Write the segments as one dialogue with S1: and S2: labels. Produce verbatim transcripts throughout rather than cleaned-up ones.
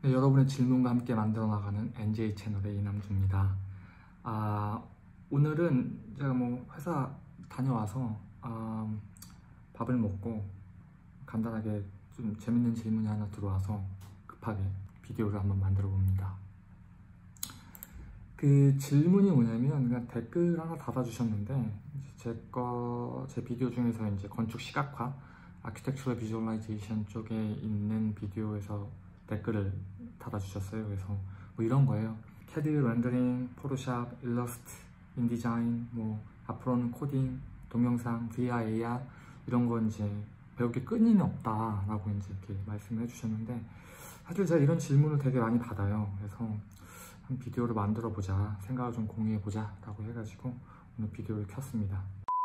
S1: 네, 여러분의 질문과 함께 만들어 나가는 엔제이 채널의 이남주입니다. 아, 오늘은 제가 뭐 회사 다녀와서 아, 밥을 먹고 간단하게 좀 재밌는 질문이 하나 들어와서 급하게 비디오를 한번 만들어 봅니다. 그 질문이 뭐냐면 그냥 댓글 하나 달아주셨는데 제 거, 제 비디오 중에서 이제 건축 시각화, 아키텍처럴 비주얼라이제이션 쪽에 있는 비디오에서 댓글을 달아주셨어요. 그래서 뭐 이런 거예요. 캐드, 렌더링, 포토샵, 일러스트, 인디자인, 뭐 앞으로는 코딩, 동영상, 브이아르, 에이아르 이런 거 이제 배울 게 끊임이 없다라고 이제 이렇게 말씀을 해주셨는데 사실 제가 이런 질문을 되게 많이 받아요. 그래서 한 비디오를 만들어 보자, 생각을 좀 공유해 보자 라고 해가지고 오늘 비디오를 켰습니다.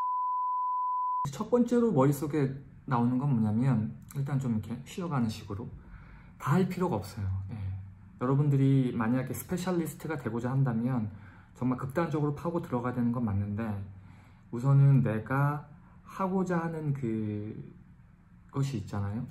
S1: 첫 번째로 머릿속에 나오는 건 뭐냐면 일단 좀 이렇게 쉬어가는 식으로 다 할 필요가 없어요. 예. 여러분들이 만약에 스페셜리스트가 되고자 한다면 정말 극단적으로 파고 들어가야 되는 건 맞는데 우선은 내가 하고자 하는 그 것이 있잖아요.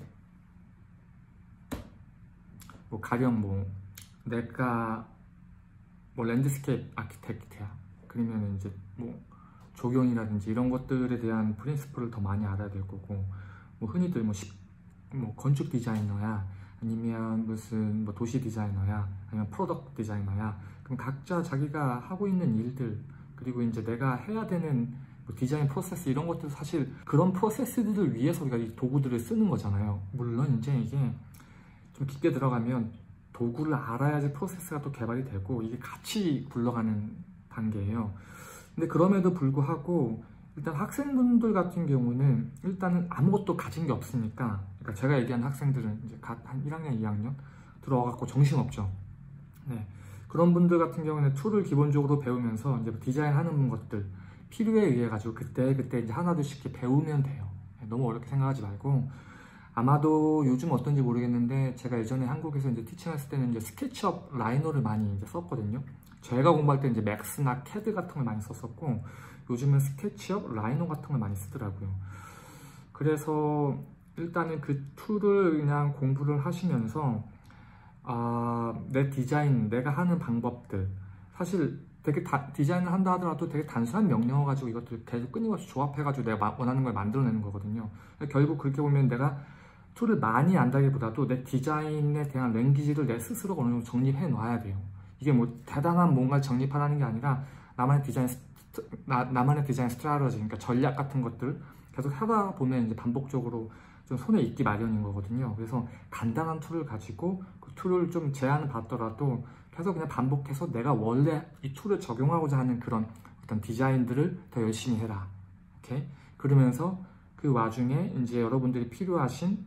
S1: 뭐 가령 뭐 내가 뭐 랜드스케이프 아키텍트야. 그러면 이제 뭐 조경이라든지 이런 것들에 대한 프린시플을 더 많이 알아야 될 거고, 뭐 흔히들 뭐, 시, 뭐 건축 디자이너야, 아니면 무슨 뭐 도시 디자이너야, 아니면 프로덕트 디자이너야. 그럼 각자 자기가 하고 있는 일들, 그리고 이제 내가 해야 되는 뭐 디자인 프로세스 이런 것들 사실 그런 프로세스들을 위해서 우리가 이 도구들을 쓰는 거잖아요. 물론 이제 이게 좀 깊게 들어가면 도구를 알아야지 프로세스가 또 개발이 되고 이게 같이 굴러가는 단계예요. 근데 그럼에도 불구하고 일단 학생분들 같은 경우는 일단은 아무것도 가진 게 없으니까, 그러니까 제가 얘기한 학생들은 이제 각 한 일 학년, 이 학년 들어와갖고 정신없죠. 네. 그런 분들 같은 경우는 툴을 기본적으로 배우면서 이제 디자인하는 것들 필요에 의해 가지고 그때 그때 이제 하나둘씩 이렇게 배우면 돼요. 너무 어렵게 생각하지 말고, 아마도 요즘 어떤지 모르겠는데 제가 예전에 한국에서 이제 티칭했을 때는 이제 스케치업 라이노를 많이 이제 썼거든요. 제가 공부할 때 이제 맥스나 캐드 같은 걸 많이 썼었고 요즘은 스케치업 라이노 같은 걸 많이 쓰더라고요. 그래서 일단은 그 툴을 그냥 공부를 하시면서 아, 내 디자인, 내가 하는 방법들 사실 되게 다, 디자인을 한다 하더라도 되게 단순한 명령어 가지고 이것들 계속 끊임없이 조합해가지고 내가 원하는 걸 만들어내는 거거든요. 결국 그렇게 보면 내가 툴을 많이 안다기보다도 내 디자인에 대한 랭귀지를 내 스스로 어느 정도 정립해 놔야 돼요. 이게 뭐 대단한 뭔가를 정립하라는 게 아니라 나만의 디자인 스트, 나, 나만의 디자인 스트라테지, 그러니까 전략 같은 것들 계속 하다 보면 이제 반복적으로 좀 손에 익기 마련인 거거든요. 그래서 간단한 툴을 가지고 그 툴을 좀 제한을 받더라도 계속 그냥 반복해서 내가 원래 이 툴을 적용하고자 하는 그런 어떤 디자인들을 더 열심히 해라. 이렇게 그러면서 그 와중에 이제 여러분들이 필요하신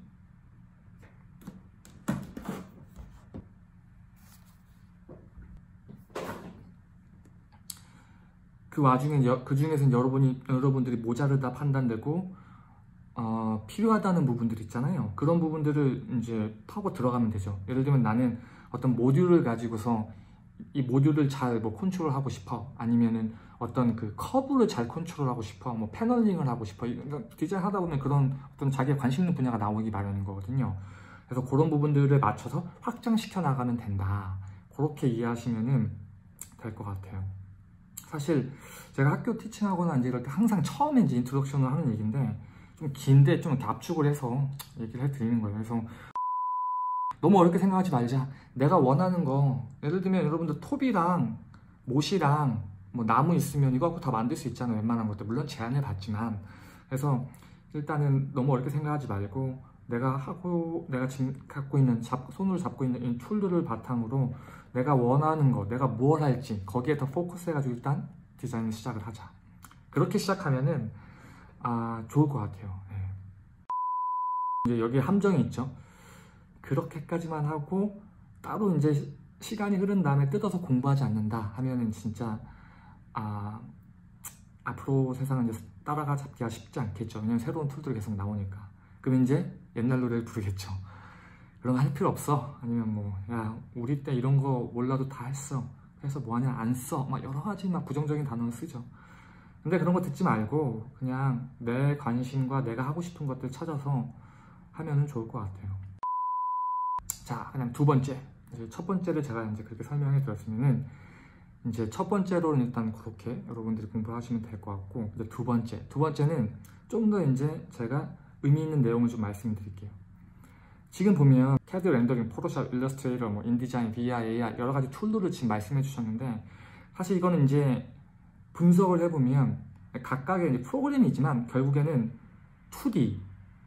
S1: 그 와중에 그 중에서 여러분이 여러분들이 모자르다 판단되고 어, 필요하다는 부분들 있잖아요. 그런 부분들을 이제 파고 들어가면 되죠. 예를 들면 나는 어떤 모듈을 가지고서 이 모듈을 잘 뭐 컨트롤하고 싶어, 아니면은 어떤 그 커브를 잘 컨트롤하고 싶어, 뭐 패널링을 하고 싶어. 디자인 하다 보면 그런 어떤 자기가 관심 있는 분야가 나오기 마련인 거거든요. 그래서 그런 부분들을 맞춰서 확장시켜 나가면 된다. 그렇게 이해하시면은 될 것 같아요. 사실 제가 학교 티칭하거나 이제 이럴 때 항상 처음에 이제 인트로덕션을 하는 얘기인데 좀 긴데 좀 이렇게 압축을 해서 얘기를 해드리는 거예요. 그래서 너무 어렵게 생각하지 말자. 내가 원하는 거, 예를 들면 여러분들 톱이랑 못이랑 뭐 나무 있으면 이거 갖고 다 만들 수 있잖아요. 웬만한 것들. 물론 제한을 받지만. 그래서 일단은 너무 어렵게 생각하지 말고 내가 하고 내가 지금 갖고 있는 잡, 손으로 잡고 있는 이 툴들을 바탕으로 내가 원하는 거, 내가 뭘 할지 거기에 더 포커스 해가지고 일단 디자인을 시작을 하자. 그렇게 시작하면은 아 좋을 것 같아요. 네. 이제 여기에 함정이 있죠. 그렇게까지만 하고 따로 이제 시간이 흐른 다음에 뜯어서 공부하지 않는다 하면은 진짜 아 앞으로 세상은 이제 따라가 잡기가 쉽지 않겠죠. 왜냐면 새로운 툴들이 계속 나오니까. 그럼 이제 옛날 노래를 부르겠죠. 그런 거 할 필요 없어. 아니면 뭐 야 우리 때 이런 거 몰라도 다 했어. 그래서 뭐하냐 안 써. 막 여러 가지 막 부정적인 단어를 쓰죠. 근데 그런 거 듣지 말고 그냥 내 관심과 내가 하고 싶은 것들 찾아서 하면은 좋을 것 같아요. 자, 그냥 두 번째 이제 첫 번째를 제가 이제 그렇게 설명해 드렸으면은 이제 첫 번째로는 일단 그렇게 여러분들이 공부를 하시면 될 것 같고, 이제 두 번째, 두 번째는 좀 더 이제 제가 의미 있는 내용을 좀 말씀드릴게요. 지금 보면 캐드 렌더링, 포토샵, 일러스트레이터, 뭐 인디자인, 브이아르, 에이아르 여러 가지 툴들을 지금 말씀해 주셨는데, 사실 이거는 이제 분석을 해보면 각각의 이제 프로그램이지만 결국에는 투디,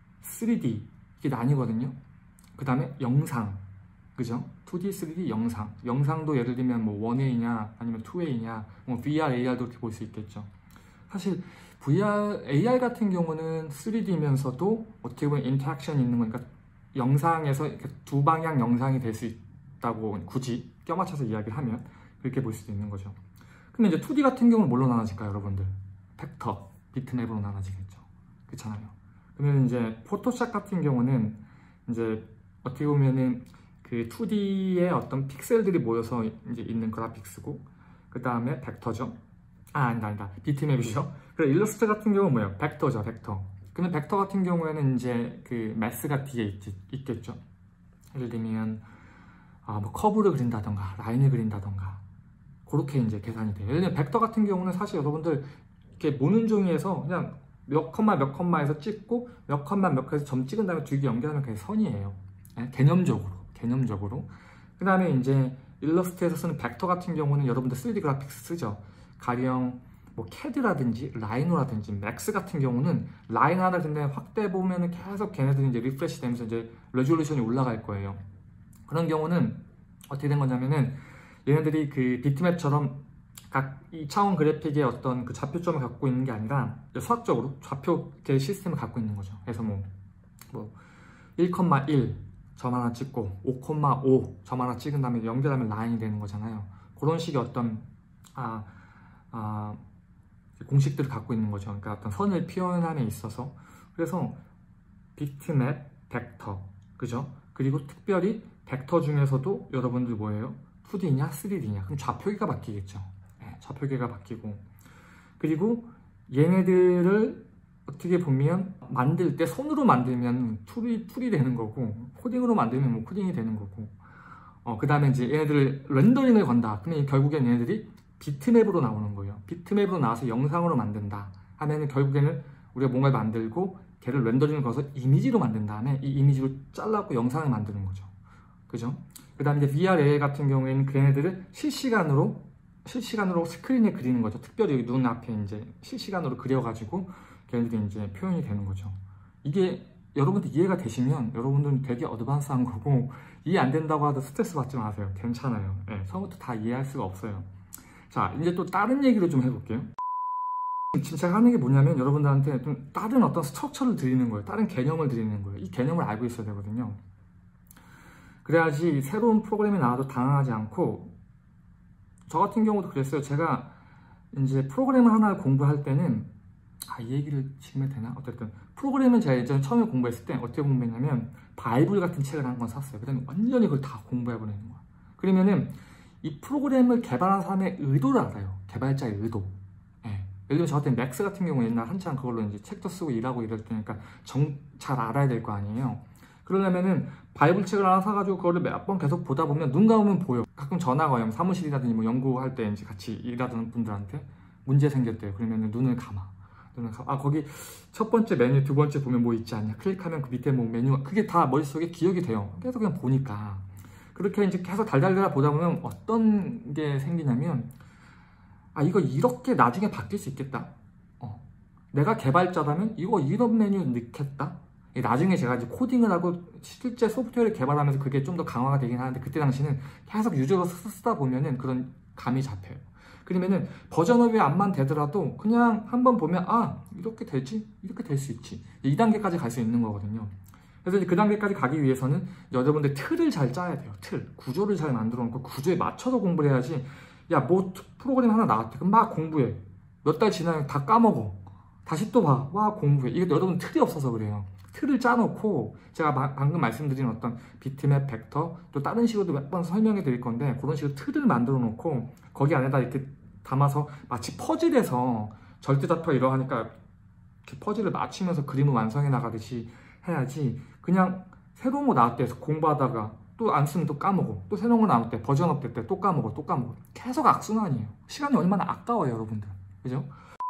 S1: 쓰리디 이게 나뉘거든요. 그 다음에 영상, 그죠? 투디, 쓰리디, 영상. 영상도 예를 들면 뭐 원웨이냐 아니면 투웨이냐, 뭐 브이아르, 에이아르도 이렇게 볼 수 있겠죠. 사실 브이아르, 에이아르 같은 경우는 쓰리디면서도 어떻게 보면 인터랙션이 있는 거니까 영상에서 이렇게 두 방향 영상이 될 수 있다고 굳이 껴맞춰서 이야기를 하면 그렇게 볼 수도 있는 거죠. 근데 이제 투디 같은 경우는 뭘로 나눠질까요, 여러분들? 벡터, 비트맵으로 나눠지겠죠. 그렇잖아요. 그러면 이제 포토샵 같은 경우는 이제 어떻게 보면은 그 투디의 어떤 픽셀들이 모여서 이제 있는 그래픽스고, 그 다음에 벡터죠. 아, 아니다, 아니다. 비트맵이죠. 그리고 일러스트 같은 경우는 뭐예요? 벡터죠, 벡터. 근데 벡터 같은 경우에는 이제 그 매스가 뒤에 있, 있겠죠. 예를 들면, 아, 뭐 커브를 그린다던가, 라인을 그린다던가, 그렇게 이제 계산이 돼요. 예를 들면 벡터 같은 경우는 사실 여러분들 이렇게 모는 종이에서 그냥 몇 컴마 몇 컴마에서 찍고 몇 컴마 몇 컴마에서 점 찍은 다음에 두 개 연결하면 그게 선이에요. 네? 개념적으로, 개념적으로. 그 다음에 이제 일러스트에서 쓰는 벡터 같은 경우는 여러분들 쓰리디 그래픽스 쓰죠. 가령 뭐 캐드라든지 라이노라든지 맥스 같은 경우는 라인 하나 근데 확대 보면은 계속 걔네들이 이제 리프레시 되면서 이제 레졸루션이 올라갈 거예요. 그런 경우는 어떻게 된 거냐면은 얘네들이 그 비트맵처럼 각 이 차원 그래픽의 어떤 그 좌표점을 갖고 있는 게 아니라 수학적으로 좌표계 시스템을 갖고 있는 거죠. 그래서 뭐, 뭐 일 컴마 일 점 하나 찍고 오 컴마 오 점 하나 찍은 다음에 연결하면 라인이 되는 거잖아요. 그런 식의 어떤 아, 아, 공식들을 갖고 있는 거죠. 그러니까 어떤 선을 표현함에 있어서. 그래서 비트맵, 벡터, 그죠? 그리고 특별히 벡터 중에서도 여러분들 뭐예요? 투디냐, 쓰리디냐? 그럼 좌표계가 바뀌겠죠. 네, 좌표계가 바뀌고. 그리고 얘네들을 어떻게 보면 만들 때 손으로 만들면 툴이, 툴이 되는 거고, 코딩으로 만들면 뭐 코딩이 되는 거고, 어, 그 다음에 이제 얘네들을 렌더링을 건다. 그러면 결국엔 얘네들이 비트맵으로 나오는 거예요. 비트맵으로 나와서 영상으로 만든다 하면은 결국에는 우리가 뭔가를 만들고 걔를 렌더링을 걸어서 이미지로 만든 다음에 이 이미지로 잘라고 영상을 만드는 거죠. 그죠? 그 다음에 이제 브이아르, 에이아르 같은 경우에는 걔네들을 실시간으로 실시간으로 스크린에 그리는 거죠. 특별히 여기 눈 앞에 이제 실시간으로 그려가지고 걔네들이 이제 표현이 되는 거죠. 이게 여러분들 이해가 되시면 여러분들은 되게 어드밴스한 거고, 이해 안 된다고 하도 스트레스 받지 마세요. 괜찮아요. 네, 처음부터 다 이해할 수가 없어요. 자, 이제 또 다른 얘기를 좀 해볼게요. 지금 제가 하는 게 뭐냐면 여러분들한테 좀 다른 어떤 스트럭처를 드리는 거예요. 다른 개념을 드리는 거예요. 이 개념을 알고 있어야 되거든요. 그래야지 새로운 프로그램이 나와도 당황하지 않고, 저 같은 경우도 그랬어요. 제가 이제 프로그램을 하나 공부할 때는, 아, 이 얘기를 지금 해도 되나? 어쨌든 프로그램을 제가 예전에 처음에 공부했을 때 어떻게 공부했냐면 바이블 같은 책을 한 권 샀어요. 그 다음에 완전히 그걸 다 공부해버리는 거야. 그러면은 이 프로그램을 개발한 사람의 의도를 알아요. 개발자의 의도. 예. 예를 들면 저 같은 맥스 같은 경우 옛날 한창 그걸로 이제 책도 쓰고 일하고 이럴 때니까 정, 잘 알아야 될 거 아니에요. 그러려면은 바이블 책을 하나 사가지고 그거를 몇 번 계속 보다 보면 눈 감으면 보여. 가끔 전화가 와요. 사무실이라든지 뭐 연구할 때 이제 같이 일하던 분들한테 문제 생겼대요. 그러면은 눈을 감아. 눈을 감아. 아, 거기 첫 번째 메뉴, 두 번째 보면 뭐 있지 않냐. 클릭하면 그 밑에 뭐 메뉴가, 그게 다 머릿속에 기억이 돼요. 계속 그냥 보니까. 그렇게 이제 계속 달달달 보다 보면 어떤 게 생기냐면, 아, 이거 이렇게 나중에 바뀔 수 있겠다. 어. 내가 개발자라면 이거 이런 메뉴 넣겠다. 나중에 제가 이제 코딩을 하고 실제 소프트웨어를 개발하면서 그게 좀 더 강화가 되긴 하는데, 그때 당시는 계속 유저가 쓰다 보면은 그런 감이 잡혀요. 그러면은 버전업이 안만 되더라도 그냥 한번 보면, 아, 이렇게 되지? 이렇게 될 수 있지. 이 단계까지 갈 수 있는 거거든요. 그래서 그 단계까지 가기 위해서는 여러분들 틀을 잘 짜야 돼요. 틀. 구조를 잘 만들어 놓고 구조에 맞춰서 공부를 해야지. 야, 뭐 프로그램 하나 나왔대. 그럼 막 공부해. 몇 달 지나면 다 까먹어. 다시 또 봐. 와, 공부해. 이게 여러분 틀이 없어서 그래요. 틀을 짜놓고, 제가 마, 방금 말씀드린 어떤 비트맵, 벡터, 또 다른 식으로도 몇 번 설명해 드릴 건데, 그런 식으로 틀을 만들어 놓고 거기 안에다 이렇게 담아서 마치 퍼즐에서 절대좌표 이러하니까 이렇게 퍼즐을 맞추면서 그림을 완성해 나가듯이 해야지, 그냥 새로운 거 나왔대 해서 공부하다가 또 안 쓰면 또 까먹어. 또 새로운 거 나올 때 버전 업데이트 때 또 까먹어. 또 까먹어. 계속 악순환이에요. 시간이 얼마나 아까워요, 여러분들. 그죠?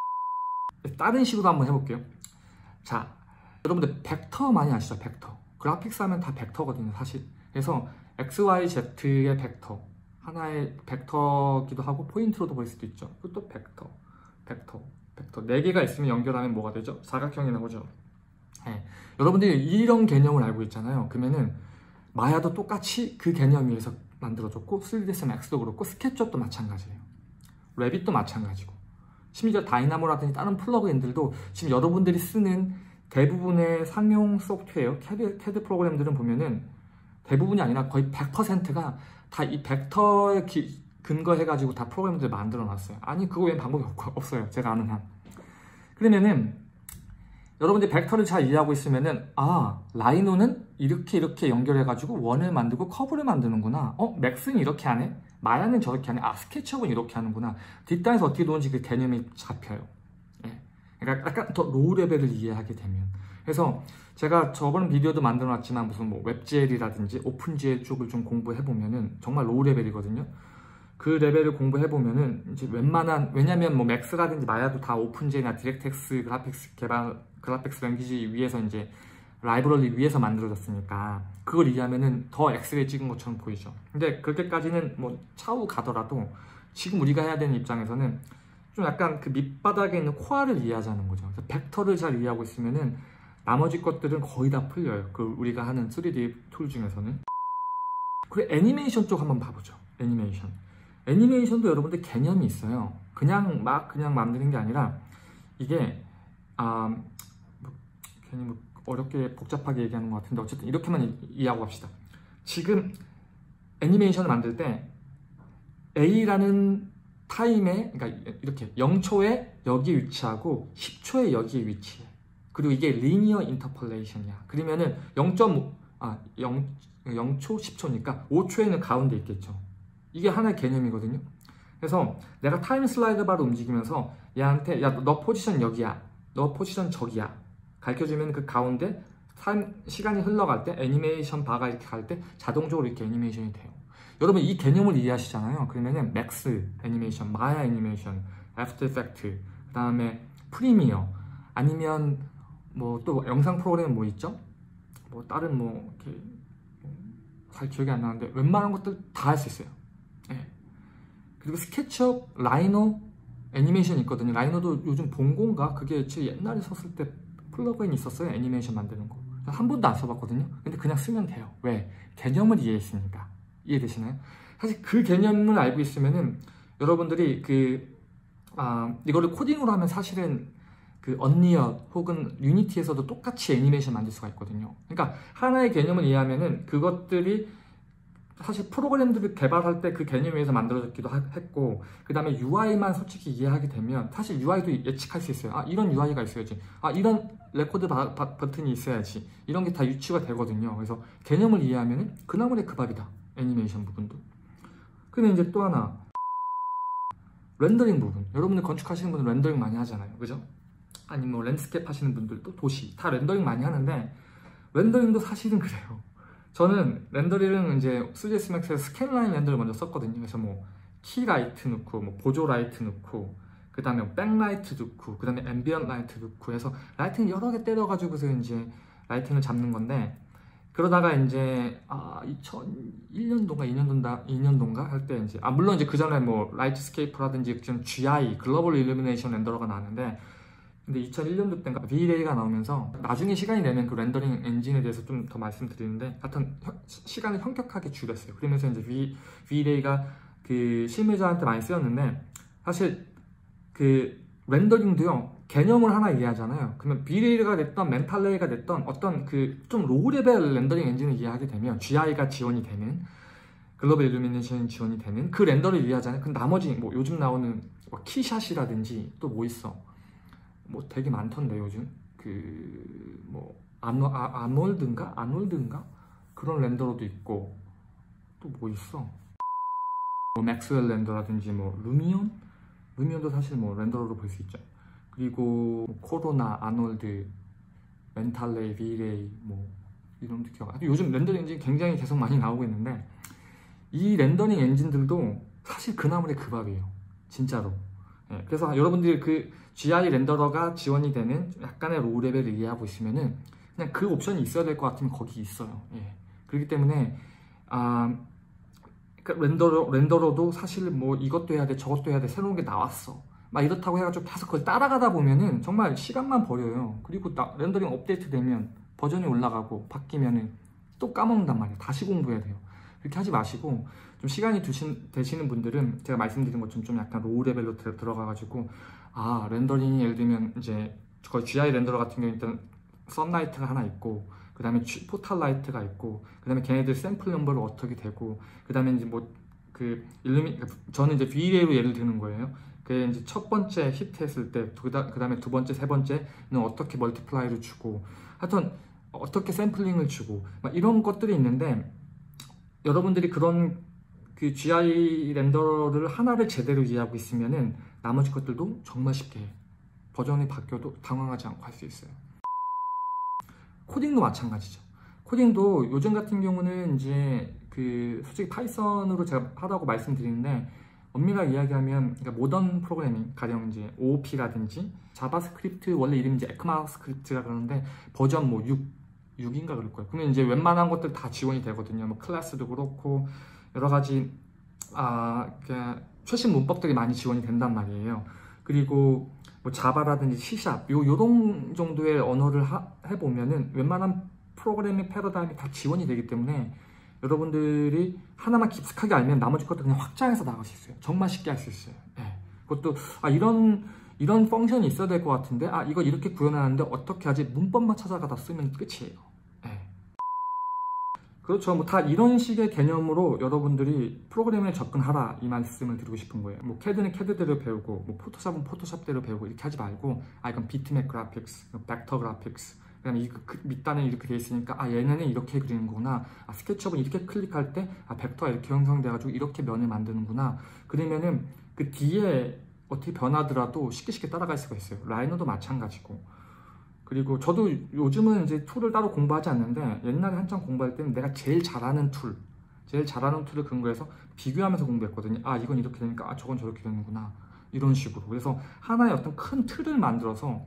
S1: 다른 식으로 한번 해볼게요. 자, 여러분들 벡터 많이 아시죠? 벡터. 그래픽스 하면 다 벡터거든요, 사실. 그래서 엑스, 와이, 제트의 벡터. 하나의 벡터기도 하고 포인트로도 볼 수도 있죠. 그것도 벡터, 벡터, 벡터. 네 개가 있으면 연결하면 뭐가 되죠? 사각형이 나오죠. 네. 여러분들이 이런 개념을 알고 있잖아요. 그러면은 마야도 똑같이 그 개념 위에서 만들어졌고 쓰리디에스 맥스도 그렇고 스케치업도 마찬가지예요. 레빗도 마찬가지고 심지어 다이나모라든지 다른 플러그인들도 지금 여러분들이 쓰는 대부분의 상용 소프트웨어, 캐드, 캐드 프로그램들은 보면은 대부분이 아니라 거의 백 퍼센트가 다 이 벡터에 기, 근거해가지고 다 프로그램들을 만들어 놨어요. 아니, 그거 외엔 방법이 없어요. 제가 아는 한. 그러면은 여러분들이 벡터를 잘 이해하고 있으면은 아, 라이노는 이렇게 이렇게 연결해가지고 원을 만들고 커브를 만드는구나. 어, 맥스는 이렇게 하네? 마야는 저렇게 하네? 아, 스케치업은 이렇게 하는구나. 뒷단에서 어떻게 도는지 그 개념이 잡혀요. 예. 그러니까 약간 더 로우 레벨을 이해하게 되면. 그래서 제가 저번 비디오도 만들어 놨지만 무슨 뭐 웹지엘이라든지 오픈지엘 쪽을 좀 공부해보면은 정말 로우 레벨이거든요. 그 레벨을 공부해보면은 이제 웬만한, 왜냐면 뭐 맥스라든지 마야도 다 오픈지엘이나 디렉텍스 그래픽스 개발, 그래픽스 랭귀지 위에서 이제 라이브러리 위에서 만들어졌으니까 그걸 이해하면은 더 엑스레이 찍은 것처럼 보이죠. 근데 그렇게까지는 뭐 차후 가더라도 지금 우리가 해야 되는 입장에서는 좀 약간 그 밑바닥에 있는 코어를 이해하자는 거죠. 그래서 벡터를 잘 이해하고 있으면은 나머지 것들은 거의 다 풀려요. 그 우리가 하는 쓰리디 툴 중에서는. 그리고 애니메이션 쪽 한번 봐보죠. 애니메이션. 애니메이션도 여러분들 개념이 있어요. 그냥 막 그냥 만드는 게 아니라 이게 아, 뭐, 괜히 뭐 어렵게 복잡하게 얘기하는 것 같은데 어쨌든 이렇게만 이, 이해하고 갑시다. 지금 애니메이션을 만들 때 A라는 타임에, 그러니까 이렇게 영 초에 여기 위치하고 십 초에 여기에 위치해. 그리고 이게 리니어 인터폴레이션이야. 그러면은 영 점 오, 아, 영, 영 초, 십 초니까 오 초에는 가운데 있겠죠. 이게 하나의 개념이거든요. 그래서 내가 타임 슬라이드 바로 움직이면서 얘한테 야, 너 포지션 여기야, 너 포지션 저기야 가르쳐주면 그 가운데 타임, 시간이 흘러갈 때 애니메이션 바가 이렇게 갈 때 자동적으로 이렇게 애니메이션이 돼요. 여러분 이 개념을 이해하시잖아요. 그러면은 맥스 애니메이션, 마야 애니메이션, 애프터 이펙트, 그 다음에 프리미어, 아니면 뭐 또 영상 프로그램 뭐 있죠? 뭐 다른 뭐 이렇게 잘 기억이 안 나는데 웬만한 것들 다 할 수 있어요. 네. 그리고 스케치업, 라이노 애니메이션 있거든요. 라이노도 요즘 본고인가? 그게 제 옛날에 썼을 때 플러그인 있었어요. 애니메이션 만드는 거. 한 번도 안 써봤거든요. 근데 그냥 쓰면 돼요. 왜? 개념을 이해했으니까. 이해되시나요? 사실 그 개념을 알고 있으면은 여러분들이 그 아, 이거를 코딩으로 하면 사실은 그 언리얼 혹은 유니티에서도 똑같이 애니메이션 만들 수가 있거든요. 그러니까 하나의 개념을 이해하면은 그것들이 사실 프로그램들을 개발할 때 그 개념 위에서 만들어졌기도 했고, 그 다음에 유아이만 솔직히 이해하게 되면 사실 유아이도 예측할 수 있어요. 아, 이런 유아이가 있어야지. 아, 이런 레코드 바, 바, 버튼이 있어야지. 이런 게 다 유추가 되거든요. 그래서 개념을 이해하면 그나물의 그 밥이다. 애니메이션 부분도. 근데 이제 또 하나, 렌더링 부분. 여러분들 건축하시는 분들 렌더링 많이 하잖아요. 그죠? 아니 뭐 랜드스케이프 하시는 분들도 도시 다 렌더링 많이 하는데 렌더링도 사실은 그래요. 저는 렌더링은 이제 쓰리디에스 맥스에서 스캔라인 렌더를 먼저 썼거든요. 그래서 뭐 키라이트 넣고 뭐 보조 라이트 넣고 그 다음에 백라이트 넣고 그 다음에 앰비언트 라이트 넣고 해서 라이트는 여러 개 때려가지고서 이제 라이팅을 잡는 건데, 그러다가 이제 아 이천일 년도인가 이 년도인가 이 년도인가 할 때 이제 아 물론 이제 그 전에 뭐 라이트스케이프라든지 지금 지아이 글로벌 일루미네이션 렌더러가 나왔는데, 근데 이천일 년도 때인가 V-Ray가 나오면서 나중에 시간이 되면 그 렌더링 엔진에 대해서 좀 더 말씀드리는데, 하여튼 시간을 현격하게 줄였어요. 그러면서 이제 V, V-Ray가 그 실무자한테 많이 쓰였는데, 사실 그 렌더링도요 개념을 하나 이해하잖아요. 그러면 V-Ray가 됐던 멘탈레이가 됐던 어떤 그 좀 로우 레벨 렌더링 엔진을 이해하게 되면 지아이가 지원이 되는, 글로벌 일루미네이션이 지원이 되는 그 렌더를 이해하잖아요. 그 나머지 뭐 요즘 나오는 뭐 키샷이라든지 또 뭐 있어 뭐 되게 많던데 요즘 그 뭐 아노, 아, 아놀드인가? 아놀드인가? 그런 렌더로도 있고 또 뭐 있어 뭐 맥스웰 렌더라든지 뭐 루미온? 루미온도 사실 뭐 렌더로도 볼 수 있죠. 그리고 뭐 코로나, 아놀드, 멘탈레이, V-Ray 뭐 이름도 기억 안 나. 요즘 렌더링 엔진 굉장히 계속 많이 나오고 있는데 이 렌더링 엔진들도 사실 그나물의 그 밥이에요. 진짜로. 예, 그래서 여러분들이 그 지아이 렌더러가 지원이 되는 약간의 로우 레벨을 이해하고 있으면은 그냥 그 옵션이 있어야 될 것 같으면 거기 있어요. 예. 그렇기 때문에 아, 그러니까 렌더러, 렌더러도 사실 뭐 이것도 해야 돼 저것도 해야 돼 새로운 게 나왔어 막 이렇다고 해가지고 계속 그걸 따라가다 보면은 정말 시간만 버려요. 그리고 나, 렌더링 업데이트 되면 버전이 올라가고 바뀌면은 또 까먹는단 말이에요. 다시 공부해야 돼요. 그렇게 하지 마시고 좀 시간이 두신, 되시는 분들은 제가 말씀드린 것처럼 좀 약간 로우 레벨로 들, 들어가가지고 아 렌더링이 예를 들면 이제 거의 지아이 렌더러 같은 경우는 일단 썬라이트가 하나 있고 그 다음에 포탈 라이트가 있고 그 다음에 걔네들 샘플 넘버를 어떻게 되고 그 다음에 이제 뭐 그 일루미 저는 이제 브이레이로 예를 드는 거예요. 그 이제 첫 번째 히트했을 때 그 다음에 두 번째 세 번째는 어떻게 멀티플라이를 주고 하여튼 어떻게 샘플링을 주고 막 이런 것들이 있는데 여러분들이 그런 그 지아이 렌더를 하나를 제대로 이해하고 있으면은 나머지 것들도 정말 쉽게 버전이 바뀌어도 당황하지 않고 할 수 있어요. 코딩도 마찬가지죠. 코딩도 요즘 같은 경우는 이제 그 솔직히 파이썬으로 제가 하라고 말씀드리는데 엄밀하게 이야기하면 그러니까 모던 프로그래밍 가령 이제 오오피라든지 자바스크립트 원래 이름이 이제 에크마스크립트가 그러는데 버전 뭐 육, 육인가 그럴 거예요. 그러면 이제 웬만한 것들 다 지원이 되거든요. 뭐 클래스도 그렇고 여러 가지 아 그냥 최신 문법들이 많이 지원이 된단 말이에요. 그리고 뭐 자바라든지 C샵 요 요런 정도의 언어를 하, 해보면은 웬만한 프로그래밍 패러다임이 다 지원이 되기 때문에 여러분들이 하나만 깊숙하게 알면 나머지 것도 그냥 확장해서 나갈 수 있어요. 정말 쉽게 할 수 있어요. 예. 그것도 아 이런 이런 펑션이 있어야 될 것 같은데 아 이거 이렇게 구현하는데 어떻게 하지? 문법만 찾아가다 쓰면 끝이에요. 예. 그렇죠. 뭐 다 이런 식의 개념으로 여러분들이 프로그래밍에 접근하라 이 말씀을 드리고 싶은 거예요. 뭐 캐드는 캐드대로 배우고 뭐 포토샵은 포토샵대로 배우고 이렇게 하지 말고 아 이건 비트맵 그래픽스, 벡터 그래픽스 그다음에 이 그 밑단에 이렇게 돼 있으니까 아 얘네는 이렇게 그리는구나. 아 스케치업은 이렇게 클릭할 때 아 벡터가 이렇게 형성돼 가지고 이렇게 면을 만드는구나. 그러면은 그 뒤에 어떻게 변하더라도 쉽게 쉽게 따라갈 수가 있어요. 라이너도 마찬가지고. 그리고 저도 요즘은 이제 툴을 따로 공부하지 않는데 옛날에 한창 공부할 때는 내가 제일 잘하는 툴 제일 잘하는 툴을 근거해서 비교하면서 공부했거든요. 아 이건 이렇게 되니까 아 저건 저렇게 되는구나 이런 식으로. 그래서 하나의 어떤 큰 틀을 만들어서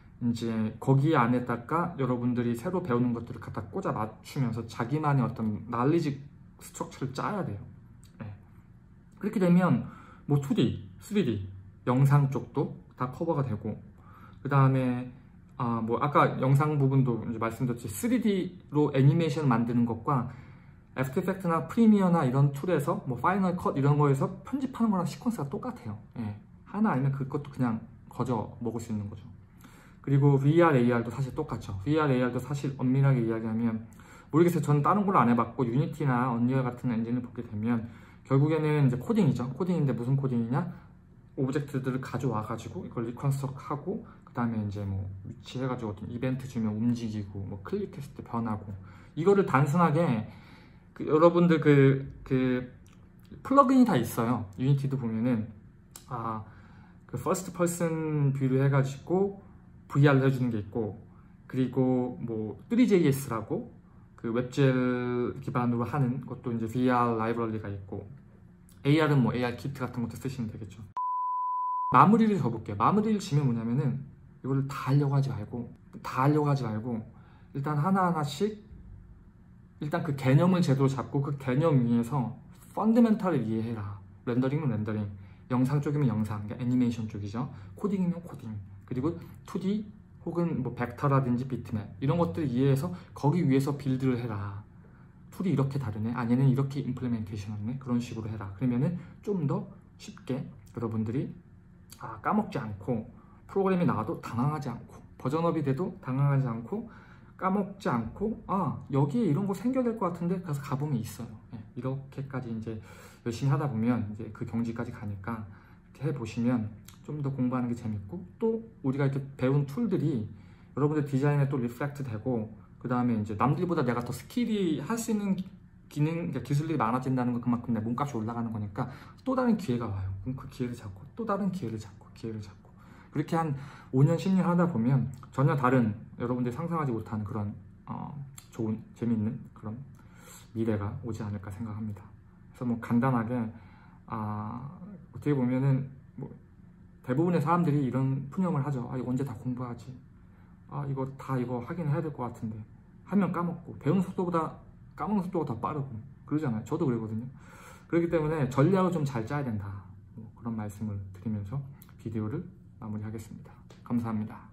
S1: 이제 거기 안에다가 여러분들이 새로 배우는 것들을 갖다 꽂아 맞추면서 자기만의 어떤 날리지 스트럭처를 짜야 돼요. 네. 그렇게 되면 뭐 투디, 쓰리디 영상 쪽도 다 커버가 되고 그 다음에 아 뭐 아까 영상 부분도 이제 말씀드렸지 쓰리디로 애니메이션 만드는 것과 애프터 이펙트나 프리미어나 이런 툴에서 뭐 파이널 컷 이런 거에서 편집하는 거랑 시퀀스가 똑같아요. 예. 하나 알면 그것도 그냥 거저 먹을 수 있는 거죠. 그리고 브이알, 에이알도 사실 똑같죠. 브이알, 에이알도 사실 엄밀하게 이야기하면 모르겠어요. 저는 다른 걸로 안 해봤고 유니티나 언리얼 같은 엔진을 보게 되면 결국에는 이제 코딩이죠. 코딩인데 무슨 코딩이냐? 오브젝트들을 가져와가지고 이걸 리컨스트럭 하고 그 다음에 이제 뭐 위치해가지고 어떤 이벤트 주면 움직이고 뭐 클릭했을 때 변하고 이거를 단순하게 그 여러분들 그, 그 플러그인이 다 있어요. 유니티도 보면은 아 그 퍼스트 퍼슨 뷰를 해가지고 브이알을 해주는 게 있고 그리고 뭐 쓰리제이에스라고 그 웹젤 기반으로 하는 것도 이제 브이알 라이브러리가 있고 에이알은 뭐 에이알 키트 같은 것도 쓰시면 되겠죠. 마무리를 줘볼게요. 마무리를 지면 뭐냐면은 이거를 다 하려고 하지 말고 다 하려고 하지 말고 일단 하나하나씩 일단 그 개념을 제대로 잡고 그 개념 위에서 펀더멘탈을 이해해라. 렌더링은 렌더링, 영상 쪽이면 영상, 그러니까 애니메이션 쪽이죠. 코딩이면 코딩, 그리고 투디 혹은 뭐 벡터라든지 비트맵 이런 것들을 이해해서 거기 위에서 빌드를 해라. 툴이 이렇게 다르네, 아니면 이렇게 임플리멘테이션 하네, 그런 식으로 해라. 그러면은 좀 더 쉽게 여러분들이 아, 까먹지 않고 프로그램이 나와도 당황하지 않고 버전업이 돼도 당황하지 않고 까먹지 않고 아 여기에 이런 거 생겨야 될 것 같은데 가서 가보면 있어요. 네, 이렇게까지 이제 열심히 하다 보면 이제 그 경지까지 가니까 이렇게 해보시면 좀 더 공부하는 게 재밌고 또 우리가 이렇게 배운 툴들이 여러분들 디자인에 또 리플렉트 되고 그 다음에 이제 남들보다 내가 더 스킬이 할 수 있는 기능, 그러니까 기술들이 많아진다는 건 그만큼 내 몸값이 올라가는 거니까 또 다른 기회가 와요. 그럼 그 기회를 잡고 또 다른 기회를 잡고 기회를 잡고 그렇게 한 오 년, 십 년 하다 보면 전혀 다른 여러분들이 상상하지 못하는 그런 어, 좋은 재미있는 그런 미래가 오지 않을까 생각합니다. 그래서 뭐 간단하게 아, 어떻게 보면은 뭐 대부분의 사람들이 이런 푸념을 하죠. 아, 이거 언제 다 공부하지? 아, 이거 다 이거 하긴 해야 될 것 같은데 하면 까먹고 배우는 속도보다 까먹는 속도가 더 빠르고 그러잖아요. 저도 그러거든요. 그렇기 때문에 전략을 좀 잘 짜야 된다. 뭐 그런 말씀을 드리면서 비디오를 마무리하겠습니다. 감사합니다.